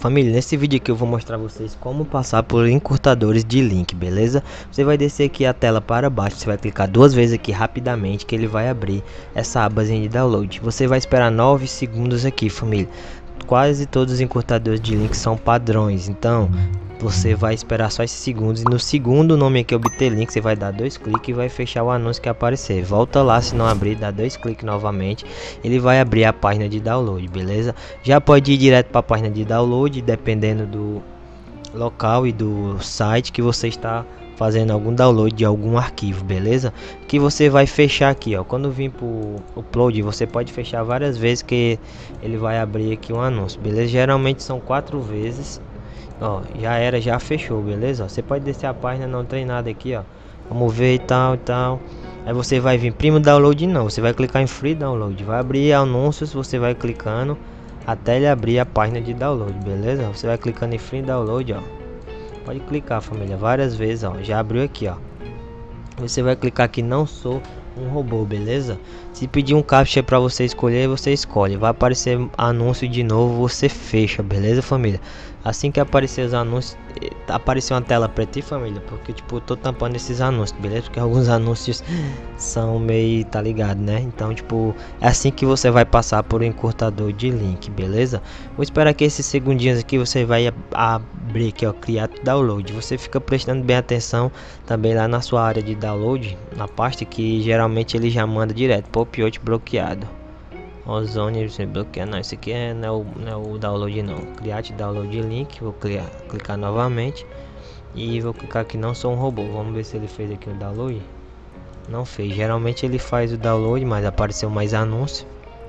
Família, nesse vídeo aqui eu vou mostrar a vocês como passar por encurtadores de link, beleza? Você vai descer aqui a tela para baixo, você vai clicar duas vezes aqui rapidamente que ele vai abrir essa abazinha de download. Você vai esperar 9 segundos aqui, família. Quase todos os encurtadores de link são padrões, então você vai esperar só esses segundos e no segundo nome aqui obter link você vai dar 2 cliques e vai fechar o anúncio que aparecer. Volta lá, se não abrir, dá 2 cliques novamente, ele vai abrir a página de download, beleza? Já pode ir direto para a página de download, dependendo do local e do site que você está fazendo algum download de algum arquivo, beleza? Que você vai fechar aqui, ó. Quando vir pro upload, você pode fechar várias vezes que ele vai abrir aqui um anúncio, beleza? Geralmente são 4 vezes. Ó, já fechou, beleza? Ó, você pode descer a página, não tem nada aqui, ó. Vamos ver e tal. Aí você vai vir primo download, não. Você vai clicar em free download, vai abrir anúncios, você vai clicando até ele abrir a página de download, beleza? Você vai clicando em free download, ó. Pode clicar, família, várias vezes, ó. Já abriu aqui, ó. Você vai clicar aqui, não sou um robô, beleza? Se pedir um captcha para você escolher, você escolhe. Vai aparecer anúncio de novo, você fecha, beleza, família? Assim que aparecer os anúncios, apareceu uma tela preta, família, porque tipo eu tô tampando esses anúncios, beleza? Porque alguns anúncios são meio, tá ligado, né? Então tipo é assim que você vai passar por um encurtador de link, beleza? Vou esperar que esses segundinhos aqui você vai abrir aqui, ó, criar download. Você fica prestando bem atenção também lá na sua área de download, na pasta que geralmente ele já manda direto pop-out bloqueado. Ozone você bloqueia, não, isso aqui não é o download não. Create download link, vou clicar novamente e vou clicar aqui, não sou um robô. Vamos ver se ele fez aqui o download. Não fez, geralmente ele faz o download, mas apareceu mais anúncio.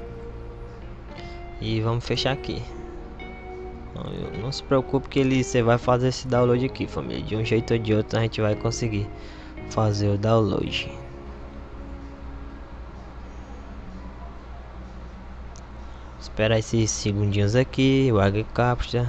E vamos fechar aqui. Não se preocupe que você vai fazer esse download aqui, família. De um jeito ou de outro a gente vai conseguir fazer o download. Espera esses segundinhos aqui, o captcha.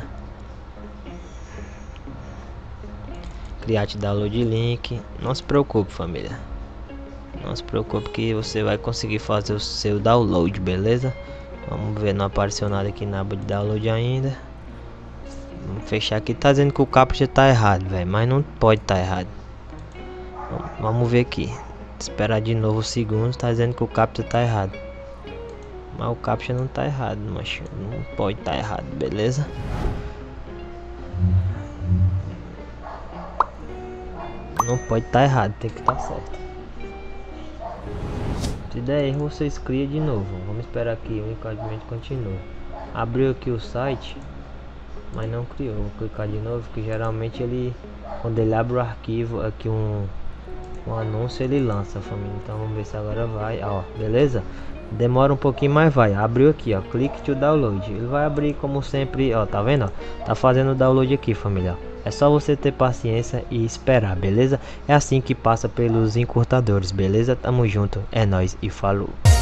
Create download link. Não se preocupe, família. Não se preocupe que você vai conseguir fazer o seu download, beleza? Vamos ver, não apareceu nada aqui na aba de download ainda. Vamos fechar aqui, tá dizendo que o captcha tá errado, velho, mas não pode estar errado. Vamos ver aqui. Esperar de novo os segundos, tá dizendo que o captcha tá errado. Mas o captcha não tá errado, mas não pode estar errado, beleza? Não pode estar errado, tem que estar certo. Se der erro, vocês criam de novo. Vamos esperar aqui, o encadimento continua. Abriu aqui o site, mas não criou. Vou clicar de novo, que geralmente ele, quando ele abre o arquivo, aqui um anúncio, ele lança, família. Então vamos ver se agora vai, ó, beleza? Demora um pouquinho, mas vai. Abriu aqui, ó, clique to download. Ele vai abrir como sempre, ó, tá vendo? Ó? Tá fazendo o download aqui, família. É só você ter paciência e esperar, beleza? É assim que passa pelos encurtadores, beleza? Tamo junto, é nóis e falou.